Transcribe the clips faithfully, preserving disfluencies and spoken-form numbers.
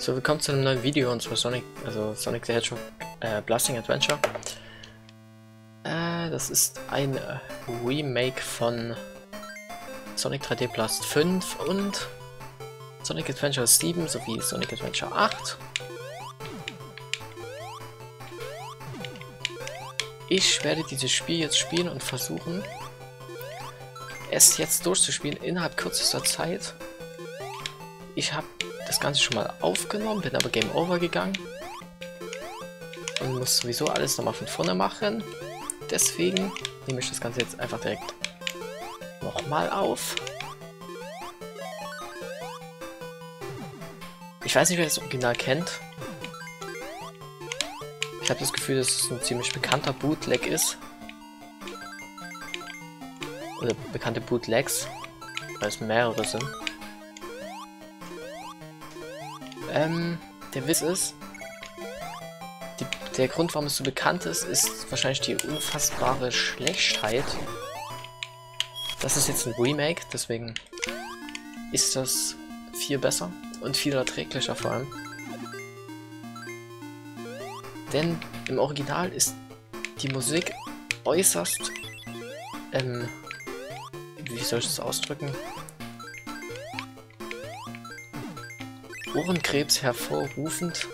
So, willkommen zu einem neuen Video, und zwar Sonic, also Sonic the Hedgehog äh, Blasting Adventure. Äh, das ist ein äh, Remake von Sonic drei D Blast fünf und Sonic Adventure sieben sowie Sonic Adventure acht. Ich werde dieses Spiel jetzt spielen und versuchen, es jetzt durchzuspielen innerhalb kürzester Zeit. Ich habe das Ganze schon mal aufgenommen, bin aber Game Over gegangen und muss sowieso alles nochmal von vorne machen. Deswegen nehme ich das Ganze jetzt einfach direkt nochmal auf. Ich weiß nicht, wer das Original kennt. Ich habe das Gefühl, dass es ein ziemlich bekannter Bootleg ist. Oder bekannte Bootlegs, weil es mehrere sind. Ähm, der Witz ist, die, der Grund, warum es so bekannt ist, ist wahrscheinlich die unfassbare Schlechtheit. Das ist jetzt ein Remake, deswegen ist das viel besser und viel erträglicher vor allem. Denn im Original ist die Musik äußerst, ähm, wie soll ich das ausdrücken? Ohrenkrebs hervorrufend.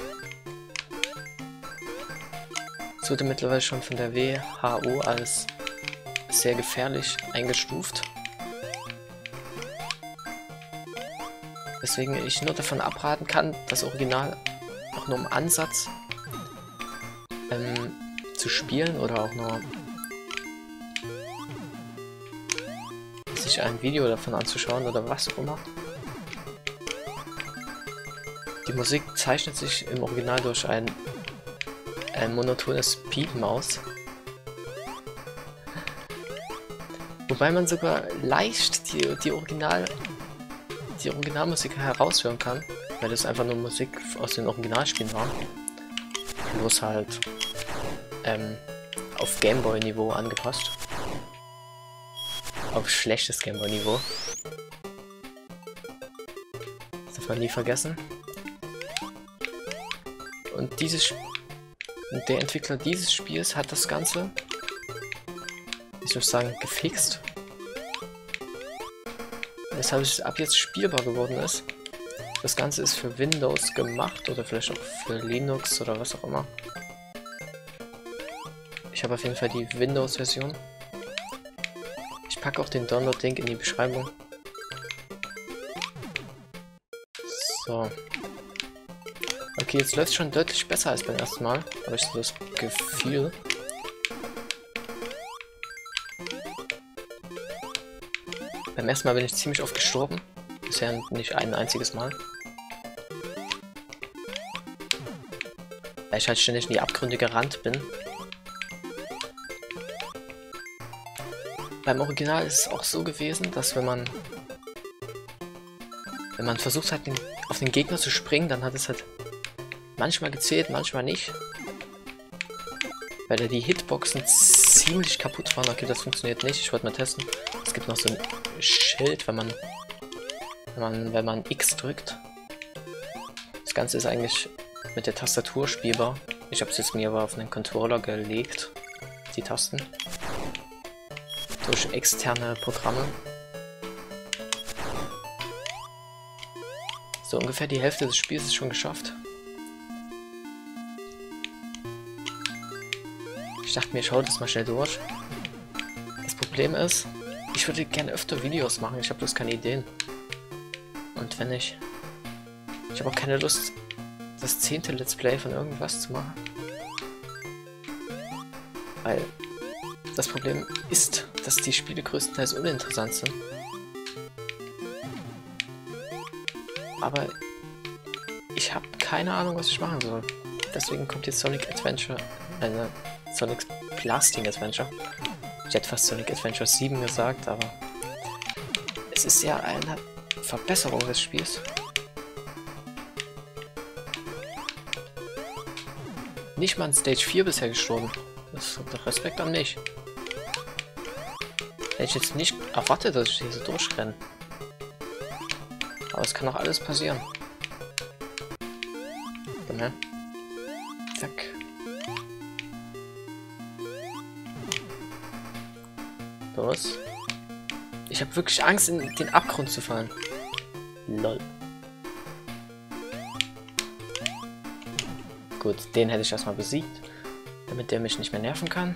Es wurde mittlerweile schon von der W H O als sehr gefährlich eingestuft. Weswegen ich nur davon abraten kann, das Original auch nur im Ansatz ähm, zu spielen oder auch nur sich ein Video davon anzuschauen oder was auch immer. Die Musik zeichnet sich im Original durch ein, ein monotones Piepen aus. Wobei man sogar leicht die, die, Original, die Originalmusik heraushören kann, weil das einfach nur Musik aus den Originalspielen war. Bloß halt ähm, auf Gameboy-Niveau angepasst. Auf schlechtes Gameboy-Niveau. Das darf man nie vergessen. Und dieses und der Entwickler dieses Spiels hat das Ganze, ich würde sagen, gefixt. Weshalb es ab jetzt spielbar geworden ist. Das Ganze ist für Windows gemacht oder vielleicht auch für Linux oder was auch immer. Ich habe auf jeden Fall die Windows-Version. Ich packe auch den Download-Link in die Beschreibung. So. Okay, jetzt läuft es schon deutlich besser als beim ersten Mal, habe ich so das Gefühl. Beim ersten Mal bin ich ziemlich oft gestorben, bisher nicht ein einziges Mal. Weil ich halt ständig in die Abgründe gerannt bin. Beim Original ist es auch so gewesen, dass wenn man wenn man versucht hat, den, auf den Gegner zu springen, dann hat es halt manchmal gezählt, manchmal nicht. Weil da die Hitboxen ziemlich kaputt waren. Okay, das funktioniert nicht. Ich wollte mal testen. Es gibt noch so ein Schild, wenn man, wenn man, wenn man X drückt. Das Ganze ist eigentlich mit der Tastatur spielbar. Ich habe es jetzt mir aber auf einen Controller gelegt. Die Tasten. Durch externe Programme. So, ungefähr die Hälfte des Spiels ist schon geschafft. Ich dachte mir, ich hau das mal schnell durch. Das Problem ist, ich würde gerne öfter Videos machen, ich habe bloß keine Ideen. Und wenn ich... Ich habe auch keine Lust, das zehnte Let's Play von irgendwas zu machen. Weil das Problem ist, dass die Spiele größtenteils uninteressant sind. Aber ich habe keine Ahnung, was ich machen soll. Deswegen kommt jetzt Sonic Adventure, eine Sonic Blasting Adventure. Ich hätte fast Sonic Adventure sieben gesagt, aber es ist ja eine Verbesserung des Spiels. Nicht mal in Stage vier bisher gestorben. Das ist doch Respekt an mich. Hätte ich jetzt nicht erwartet, dass ich hier so durchrenne. Aber es kann auch alles passieren. ne? Zack. Los. Ich habe wirklich Angst, in den Abgrund zu fallen. Lol. Gut, den hätte ich erstmal besiegt, damit der mich nicht mehr nerven kann.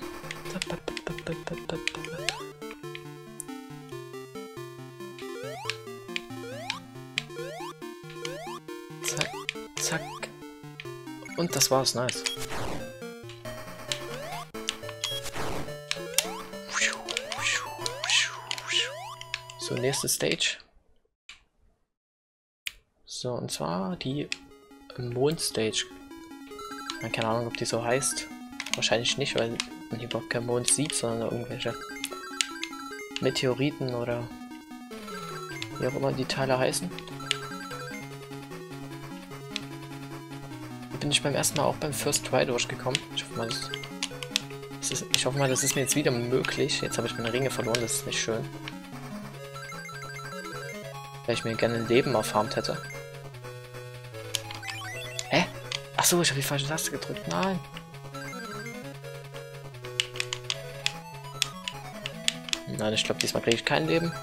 Zack, zack. Und das war's, nice. So, nächste Stage. So, und zwar die Mond-Stage. Keine Ahnung, ob die so heißt. Wahrscheinlich nicht, weil man hier überhaupt keinen Mond sieht, sondern irgendwelche Meteoriten oder wie auch immer die Teile heißen. Da bin ich beim ersten Mal auch beim First Try durchgekommen. Ich hoffe mal, das, das ist, ich hoffe mal, das ist mir jetzt wieder möglich. Jetzt habe ich meine Ringe verloren, das ist nicht schön. Weil ich mir gerne ein Leben erfarmt hätte. Hä? Achso, ich habe die falsche Taste gedrückt. Nein. Nein, ich glaube, diesmal kriege ich kein Leben.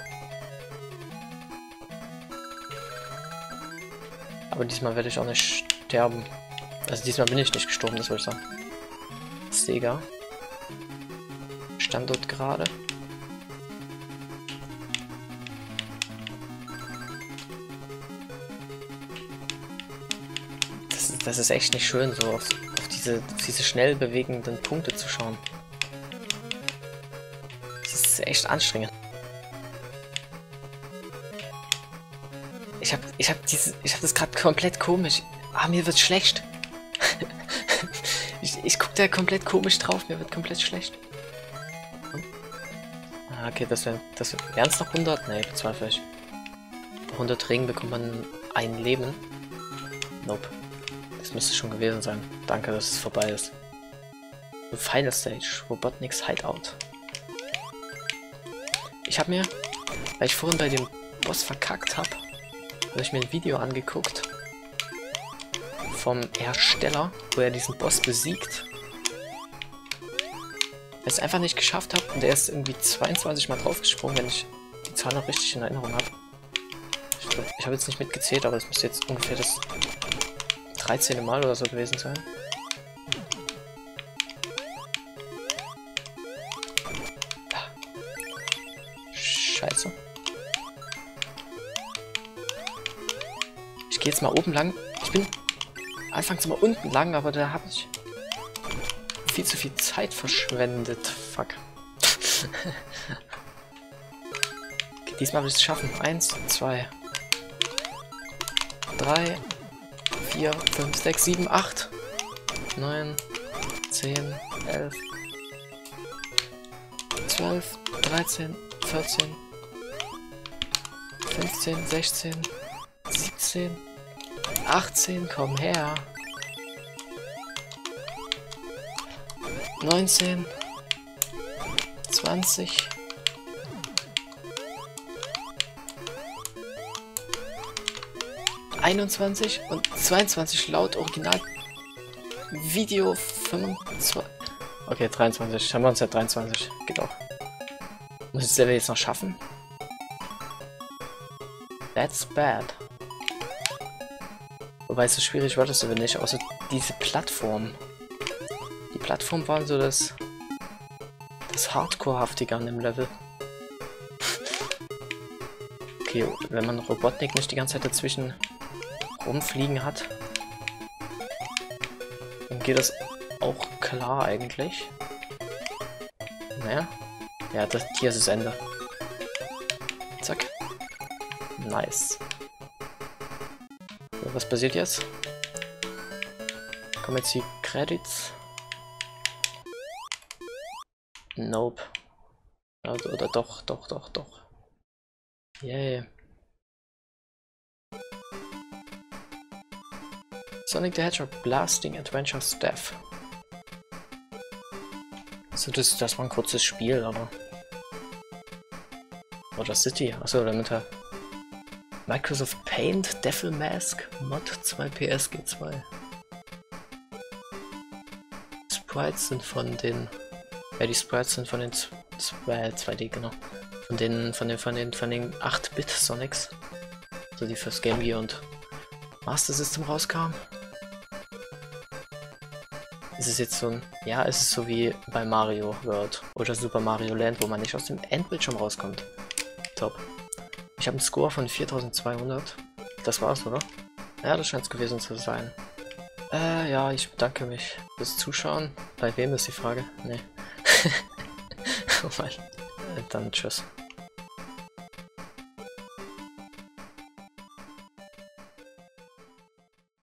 Aber diesmal werde ich auch nicht sterben. Also diesmal bin ich nicht gestorben, das wollte ich sagen. Sega. Standort gerade. Das ist, das ist echt nicht schön, so auf, auf, diese, auf diese schnell bewegenden Punkte zu schauen. Das ist echt anstrengend. Ich hab, ich hab diese, ich hab das gerade komplett komisch. Ah, mir wird schlecht. ich, ich guck da komplett komisch drauf, mir wird komplett schlecht. Ah, okay, das wäre, das wäre ernst noch hundert? Nee, bezweifle ich. Bei hundert Ringen bekommt man ein Leben. Nope. Das müsste schon gewesen sein. Danke, dass es vorbei ist. The Final Stage, Robotnik's Hideout. Ich habe mir, weil ich vorhin bei dem Boss verkackt habe, habe ich mir ein Video angeguckt vom Ersteller, wo er diesen Boss besiegt. Weil ich es einfach nicht geschafft habe und er ist irgendwie zweiundzwanzig Mal draufgesprungen, wenn ich die Zahl noch richtig in Erinnerung habe. Ich glaube, ich habe jetzt nicht mitgezählt, aber es müsste jetzt ungefähr das dreizehnte Mal oder so gewesen sein. Scheiße. Ich gehe jetzt mal oben lang. Ich bin anfangs mal unten lang, aber da habe ich viel zu viel Zeit verschwendet. Fuck. Okay, diesmal will ich es schaffen. Eins, zwei, drei, vier, fünf, sechs, sieben, acht, neun, zehn, elf, zwölf, dreizehn, vierzehn, fünfzehn, sechzehn, siebzehn, achtzehn, komm her. neunzehn, zwanzig. einundzwanzig und zweiundzwanzig laut Original Video fünfundzwanzig. Okay, dreiundzwanzig. Haben wir uns ja dreiundzwanzig. Geht auch. Muss ich selber jetzt noch schaffen? That's bad. Wobei es so schwierig war das aber nicht, außer diese Plattform. Die Plattform waren so das das Hardcore-haftige an dem Level. Okay, wenn man Robotnik nicht die ganze Zeit dazwischen rumfliegen hat, dann geht das auch klar eigentlich. Naja. Ja, das, hier ist das Ende. Zack. Nice. So, was passiert jetzt? Kommen jetzt die Credits? Nope. Oder, oder doch, doch, doch, doch. Yay. Sonic the Hedgehog Blasting Adventure Staff. So, das, das war ein kurzes Spiel, aber... Oder City, achso, damit er... Microsoft Paint, Devil Mask, Mod zwei P S G zwei. Sprites sind von den... Ja, die Sprites sind von den zwei D, genau. Von den, von den, von den, von den acht Bit Sonics. So die fürs Game Gear und Master System rauskamen. Es ist jetzt so ein... Ja, es ist so wie bei Mario World oder Super Mario Land, wo man nicht aus dem Endbildschirm rauskommt. Top. Ich habe einen Score von viertausendzweihundert. Das war's, oder? Ja, das scheint es gewesen zu sein. Äh, ja, ich bedanke mich fürs Zuschauen. Bei wem ist die Frage? Nee. Oh Mann. Äh, dann tschüss.